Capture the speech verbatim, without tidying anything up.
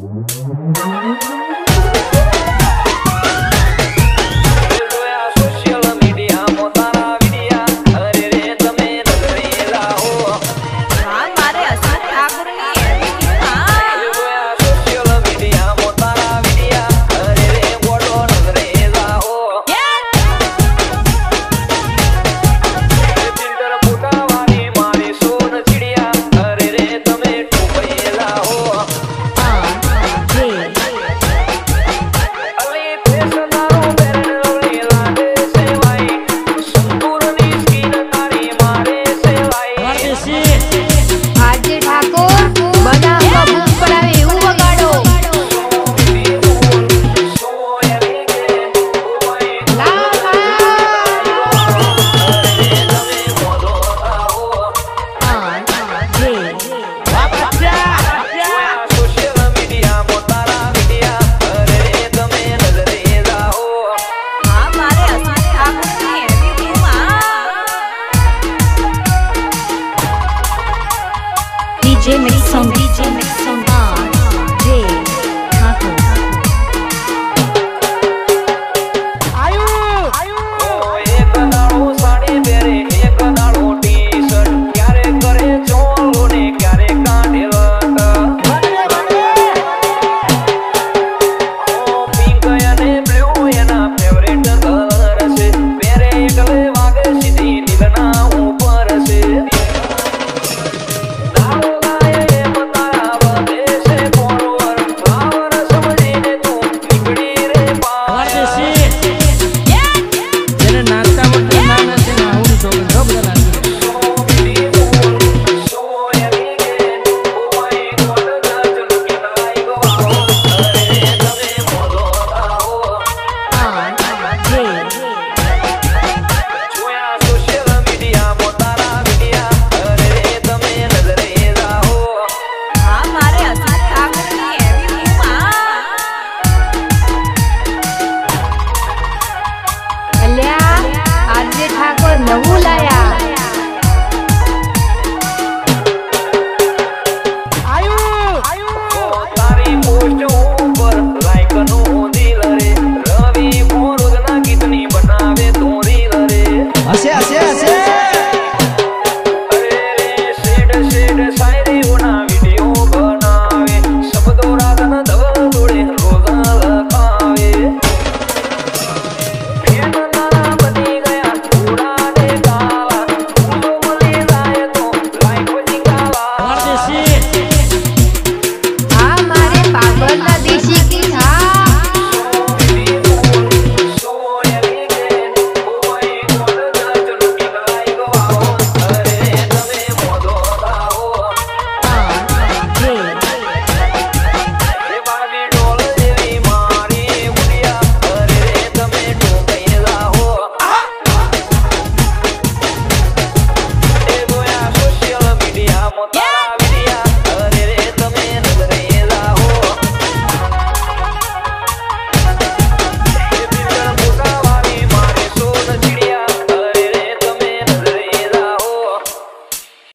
D J mix song, D J mix song, D J Thakor. आयु आयु ओ एक दाड़ो साड़ी पेरे एक दाड़ो टी-शर्ट क्यारे करे चोलो ने क्यारे काढे लट बने बने ओ पिंक याने ब्लू याना फेवरेट कलर से पेरे एकले वागे सीधी नीलना ऊपर से नवू लाया आयु आयु तारी पोस्ट ऊपर लाइक नो दिल रे रवि फोरोज ना कितनी बनावे तो रील रे हसे हसे हसे अरे रे शेड शेड शायरी होना वीडियो बनावे शब्दों रागन धवल जोड़े रोजा लखावे हाँ मारे पागल